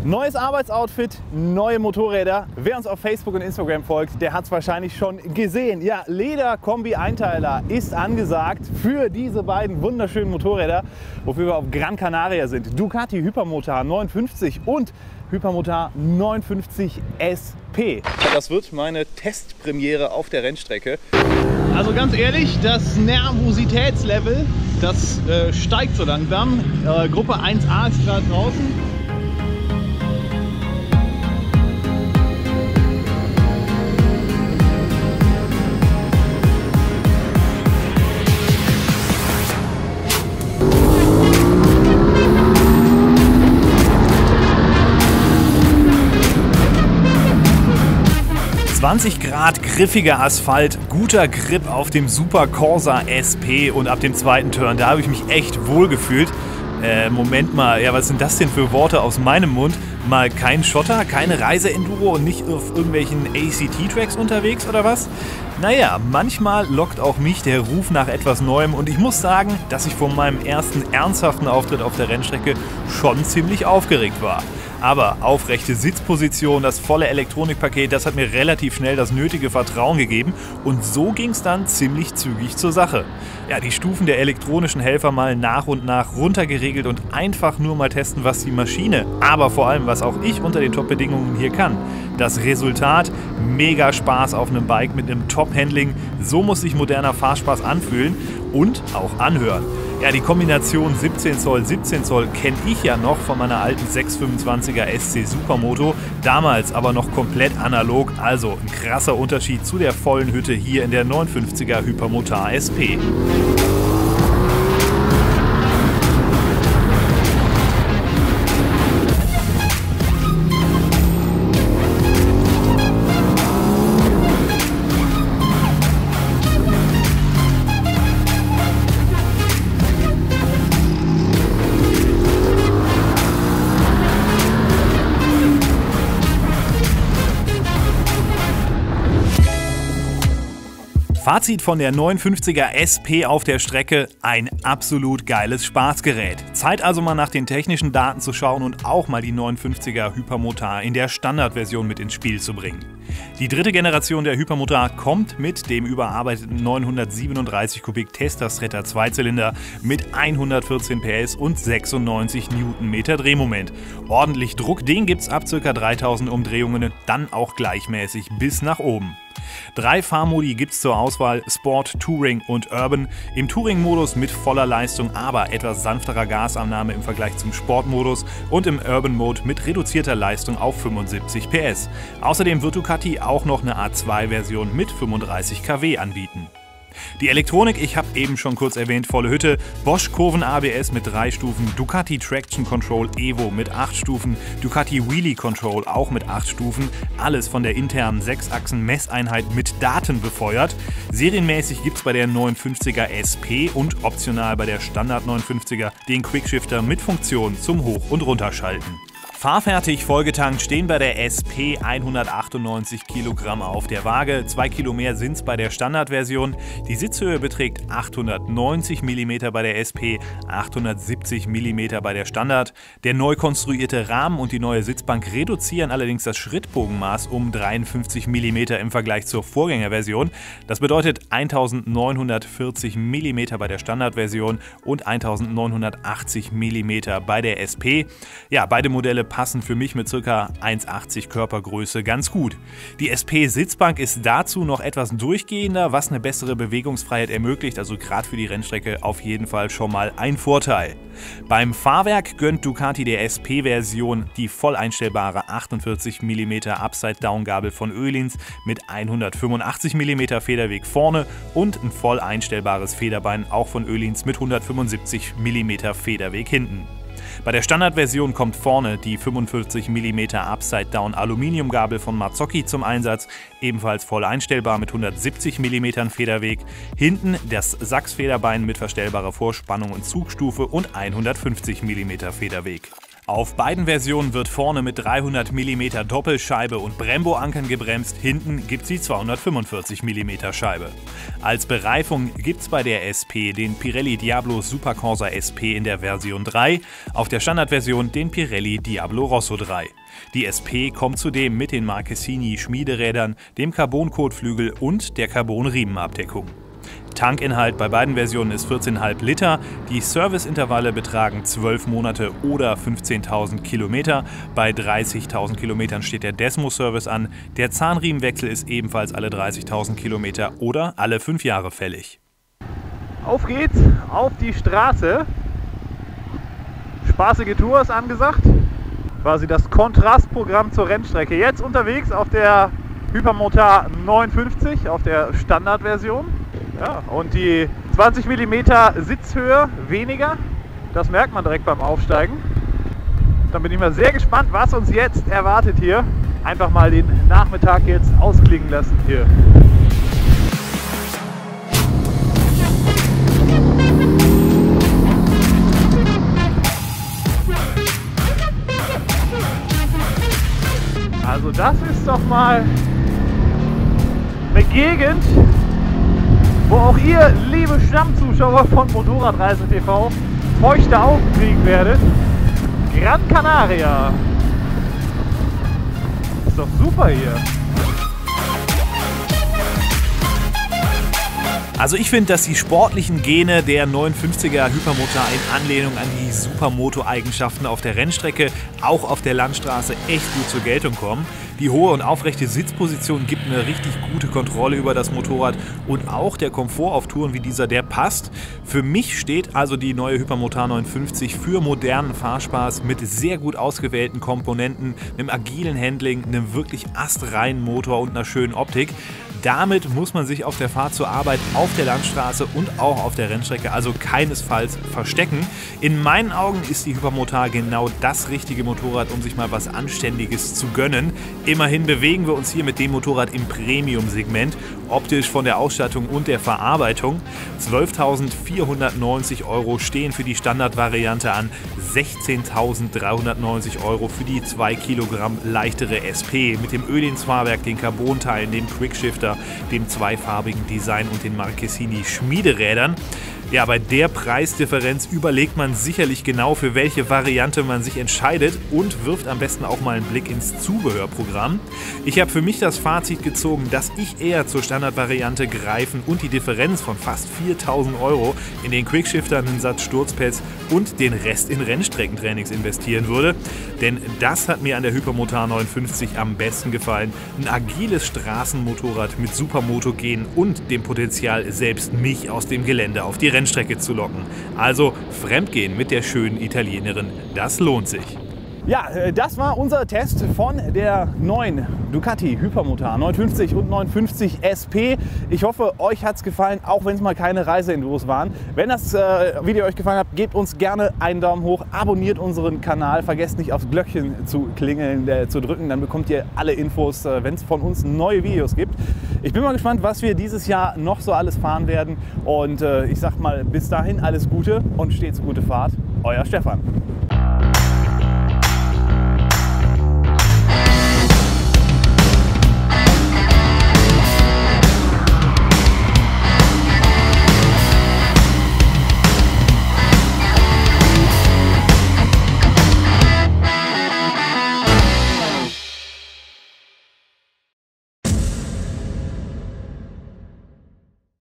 Neues Arbeitsoutfit, neue Motorräder. Wer uns auf Facebook und Instagram folgt, der hat es wahrscheinlich schon gesehen. Ja, Leder-Kombi-Einteiler ist angesagt für diese beiden wunderschönen Motorräder, wofür wir auf Gran Canaria sind. Ducati Hypermotard 59 und Hypermotard 59 SP. Das wird meine Testpremiere auf der Rennstrecke. Also ganz ehrlich, das Nervositätslevel, das steigt so langsam. Gruppe 1A ist gerade draußen. Grad griffiger Asphalt, guter Grip auf dem Super Corsa SP und ab dem zweiten Turn, da habe ich mich echt wohl gefühlt. Moment mal, ja, was sind das denn für Worte aus meinem Mund? Mal kein Schotter, keine Reise-Enduro und nicht auf irgendwelchen ACT-Tracks unterwegs oder was? Naja, manchmal lockt auch mich der Ruf nach etwas Neuem und ich muss sagen, dass ich von meinem ersten ernsthaften Auftritt auf der Rennstrecke schon ziemlich aufgeregt war. Aber aufrechte Sitzposition, das volle Elektronikpaket, das hat mir relativ schnell das nötige Vertrauen gegeben und so ging es dann ziemlich zügig zur Sache. Ja, die Stufen der elektronischen Helfer mal nach und nach runtergeregelt und einfach nur mal testen, was die Maschine, aber vor allem was auch ich unter den Top-Bedingungen hier kann. Das Resultat, mega Spaß auf einem Bike mit einem Top-Handling, so muss sich moderner Fahrspaß anfühlen und auch anhören. Ja, die Kombination 17 Zoll kenne ich ja noch von meiner alten 625er SC Supermoto, damals aber noch komplett analog, also ein krasser Unterschied zu der vollen Hütte hier in der 59er Hypermotard SP. Fazit von der 59er SP auf der Strecke: ein absolut geiles Spaßgerät. Zeit also mal nach den technischen Daten zu schauen und auch mal die 59er Hypermotard in der Standardversion mit ins Spiel zu bringen. Die dritte Generation der Hypermotard kommt mit dem überarbeiteten 937 Kubik Testa-Stretta Zweizylinder mit 114 PS und 96 Newtonmeter Drehmoment. Ordentlich Druck, den gibt's ab ca. 3000 Umdrehungen, dann auch gleichmäßig bis nach oben. 3 Fahrmodi gibt es zur Auswahl: Sport, Touring und Urban. Im Touring-Modus mit voller Leistung, aber etwas sanfterer Gasannahme im Vergleich zum Sportmodus und im Urban-Mode mit reduzierter Leistung auf 75 PS. Außerdem wird Ducati auch noch eine A2-Version mit 35 kW anbieten. Die Elektronik, ich habe eben schon kurz erwähnt, volle Hütte, Bosch Kurven ABS mit 3 Stufen, Ducati Traction Control Evo mit 8 Stufen, Ducati Wheelie Control auch mit 8 Stufen, alles von der internen 6-Achsen-Messeinheit mit Daten befeuert. Serienmäßig gibt es bei der 59er SP und optional bei der Standard 59er den Quickshifter mit Funktion zum Hoch- und Runterschalten. Fahrfertig vollgetankt stehen bei der SP 198 Kilogramm auf der Waage, 2 Kilo mehr sind es bei der Standardversion. Die Sitzhöhe beträgt 890 mm bei der SP, 870 mm bei der Standard. Der neu konstruierte Rahmen und die neue Sitzbank reduzieren allerdings das Schrittbogenmaß um 53 mm im Vergleich zur Vorgängerversion. Das bedeutet 1940 mm bei der Standardversion und 1980 mm bei der SP. Ja, beide Modelle passen für mich mit ca. 1,80 Körpergröße ganz gut. Die SP-Sitzbank ist dazu noch etwas durchgehender, was eine bessere Bewegungsfreiheit ermöglicht, also gerade für die Rennstrecke auf jeden Fall schon mal ein Vorteil. Beim Fahrwerk gönnt Ducati der SP-Version die voll einstellbare 48 mm Upside-Down-Gabel von Öhlins mit 185 mm Federweg vorne und ein voll einstellbares Federbein auch von Öhlins mit 175 mm Federweg hinten. Bei der Standardversion kommt vorne die 45 mm Upside-Down Aluminiumgabel von Marzocchi zum Einsatz, ebenfalls voll einstellbar mit 170 mm Federweg, hinten das Sachsfederbein mit verstellbarer Vorspannung und Zugstufe und 150 mm Federweg. Auf beiden Versionen wird vorne mit 300 mm Doppelscheibe und Brembo-Ankern gebremst, hinten gibt es die 245 mm Scheibe. Als Bereifung gibt es bei der SP den Pirelli Diablo Supercorsa SP in der Version 3, auf der Standardversion den Pirelli Diablo Rosso 3. Die SP kommt zudem mit den Marchesini Schmiederädern, dem Carbon-Kotflügel und der Carbon-Riemenabdeckung. Tankinhalt bei beiden Versionen ist 14,5 Liter, die Serviceintervalle betragen 12 Monate oder 15.000 Kilometer. Bei 30.000 Kilometern steht der Desmo-Service an, der Zahnriemenwechsel ist ebenfalls alle 30.000 Kilometer oder alle 5 Jahre fällig. Auf geht's auf die Straße. Spaßige Tour ist angesagt. Quasi das Kontrastprogramm zur Rennstrecke. Jetzt unterwegs auf der Hypermotar 950, auf der Standardversion. Ja, und die 20 mm Sitzhöhe weniger, das merkt man direkt beim Aufsteigen. Dann bin ich mal sehr gespannt, was uns jetzt erwartet hier. Einfach mal den Nachmittag jetzt ausklingen lassen hier. Also das ist doch mal eine Gegend, wo auch ihr, liebe Stammzuschauer von Motorradreisen TV, feuchte Augen kriegen werdet. Gran Canaria. Ist doch super hier. Also ich finde, dass die sportlichen Gene der 950er Hypermotar in Anlehnung an die Supermoto-Eigenschaften auf der Rennstrecke auch auf der Landstraße echt gut zur Geltung kommen. Die hohe und aufrechte Sitzposition gibt eine richtig gute Kontrolle über das Motorrad und auch der Komfort auf Touren wie dieser, der passt. Für mich steht also die neue Hypermotar 950 für modernen Fahrspaß mit sehr gut ausgewählten Komponenten, einem agilen Handling, einem wirklich astreinen Motor und einer schönen Optik. Damit muss man sich auf der Fahrt zur Arbeit auf der Landstraße und auch auf der Rennstrecke also keinesfalls verstecken. In meinen Augen ist die Hypermotar genau das richtige Motorrad, um sich mal was Anständiges zu gönnen. Immerhin bewegen wir uns hier mit dem Motorrad im Premium-Segment, optisch von der Ausstattung und der Verarbeitung. 12.490 € stehen für die Standardvariante an, 16.390 € für die 2 Kilogramm leichtere SP mit dem Öhlins-Fahrwerk, den Carbon-Teilen, dem Quickshifter, dem zweifarbigen Design und den Marchesini Schmiederädern. Ja, bei der Preisdifferenz überlegt man sicherlich genau, für welche Variante man sich entscheidet und wirft am besten auch mal einen Blick ins Zubehörprogramm. Ich habe für mich das Fazit gezogen, dass ich eher zur Standardvariante greifen und die Differenz von fast 4.000 € in den Quickshifter, einen Satz Sturzpads und den Rest in Rennstreckentrainings investieren würde. Denn das hat mir an der Hypermotar 950 am besten gefallen. Ein agiles Straßenmotorrad mit Supermoto-Gen und dem Potenzial, selbst mich aus dem Gelände auf die Rennstrecke zu locken. Also fremdgehen mit der schönen Italienerin, das lohnt sich. Ja, das war unser Test von der neuen Ducati Hypermotar 950 und 950 SP. Ich hoffe, euch hat es gefallen, auch wenn es mal keine Reiseenduros waren. Wenn das Video euch gefallen hat, gebt uns gerne einen Daumen hoch, abonniert unseren Kanal, vergesst nicht aufs Glöckchen zu klingeln, zu drücken, dann bekommt ihr alle Infos, wenn es von uns neue Videos gibt. Ich bin mal gespannt, was wir dieses Jahr noch so alles fahren werden und ich sag mal, bis dahin alles Gute und stets gute Fahrt, euer Stefan.